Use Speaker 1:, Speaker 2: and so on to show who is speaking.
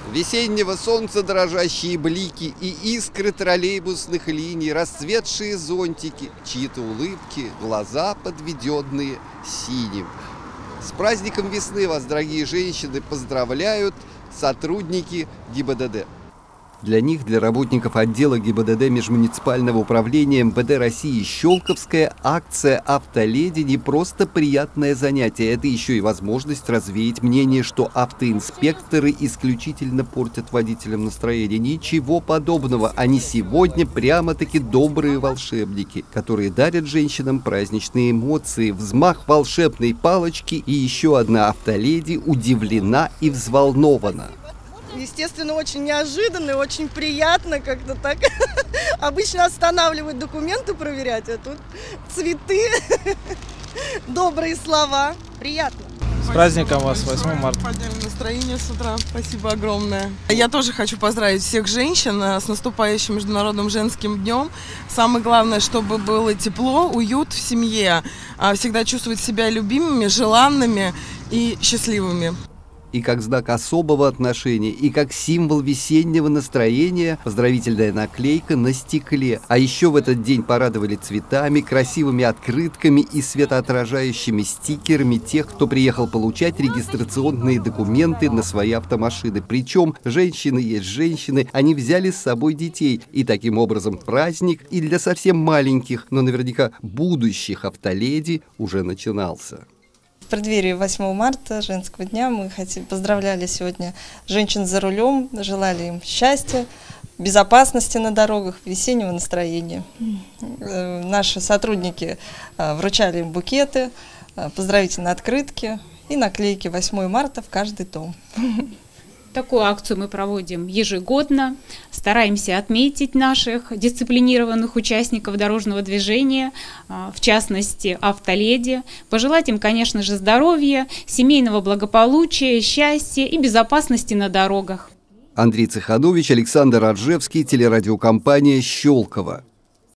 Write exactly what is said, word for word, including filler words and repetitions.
Speaker 1: Весеннего солнца дрожащие блики и искры троллейбусных линий, расцветшие зонтики, чьи-то улыбки, глаза, подведенные синим. С праздником весны вас, дорогие женщины, поздравляют сотрудники ГИБДД. Для них, для работников отдела ГИБДД Межмуниципального управления МВД России Щелковская акция «Автоледи» не просто приятное занятие, это еще и возможность развеять мнение, что автоинспекторы исключительно портят водителям настроение. Ничего подобного. Они сегодня прямо-таки добрые волшебники, которые дарят женщинам праздничные эмоции. Взмах волшебной палочки, и еще одна автоледи удивлена и взволнована.
Speaker 2: Естественно, очень неожиданно и очень приятно как-то так. Обычно останавливают документы проверять, а тут цветы, добрые слова. Приятно.
Speaker 3: С праздником вас, восьмое марта.
Speaker 4: Подняли настроение с утра. Спасибо огромное. Я тоже хочу поздравить всех женщин с наступающим Международным женским днем. Самое главное, чтобы было тепло, уют в семье, всегда чувствовать себя любимыми, желанными и счастливыми.
Speaker 1: И как знак особого отношения, и как символ весеннего настроения поздравительная наклейка на стекле. А еще в этот день порадовали цветами, красивыми открытками и светоотражающими стикерами тех, кто приехал получать регистрационные документы на свои автомашины. Причем женщины есть женщины, они взяли с собой детей. И таким образом праздник и для совсем маленьких, но наверняка будущих автоледи уже начинался.
Speaker 5: В преддверии восьмого марта, женского дня, мы хотели, поздравляли сегодня женщин за рулем, желали им счастья, безопасности на дорогах, весеннего настроения. Наши сотрудники вручали им букеты, поздравительные открытки и наклейки восьмое марта в каждый дом.
Speaker 6: Такую акцию мы проводим ежегодно, стараемся отметить наших дисциплинированных участников дорожного движения, в частности автоледи, пожелать им, конечно же, здоровья, семейного благополучия, счастья и безопасности на дорогах.
Speaker 1: Андрей Цеханович, Александр Раджевский, телерадиокомпания «Щелково».